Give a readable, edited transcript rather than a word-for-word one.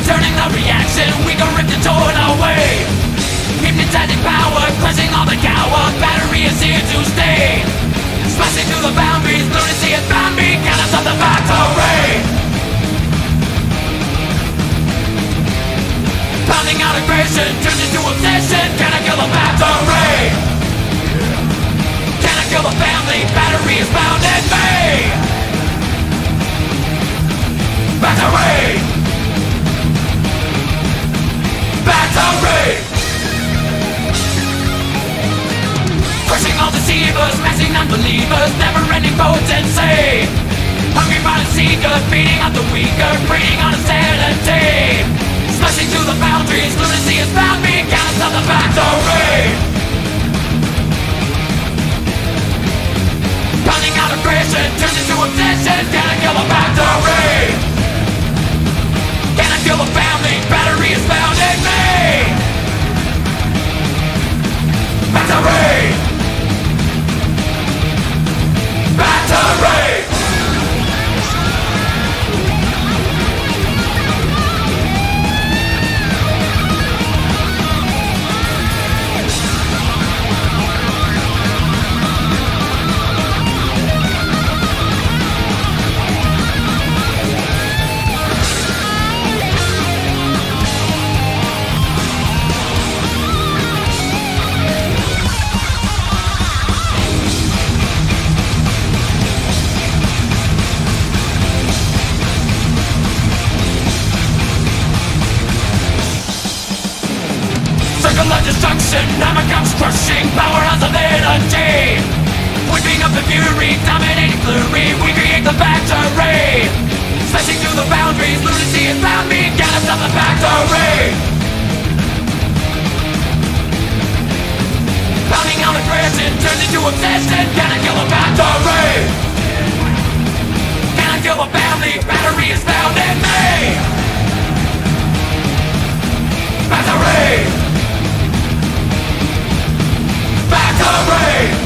Turning the reaction, we go ripped and torn away. Hypnotizing power, crushing all the cowards. Battery is here to stay. Smashing through the boundaries, lunacy has found me. Can't stop the battery. Pounding out aggression, turns into obsession. Can I kill the battery? Can I kill the family? Battery is found in me. Battery. Battery. Crushing all deceivers, smashing unbelievers. Never-ending potency. Hungry violent seekers, beating up the weaker, breeding on insanity. Smashing through the boundaries, lunacy has found me. Can't stop the battery. Pounding out aggression, turns into obsession. Can I kill the battery? Can I kill the family? Battery is found in me. Battery. Battery. Circle of destruction, hammer comes crushing, powerhouse of energy. Whipping up the fury, dominating flurry, we create the battery. Smashing through the boundaries, lunacy has found me. Gotta stop the battery. Pounding out aggression, turns into obsession. Can I kill the battery? Can I kill the family? Battery is found in me. Battery. Battery!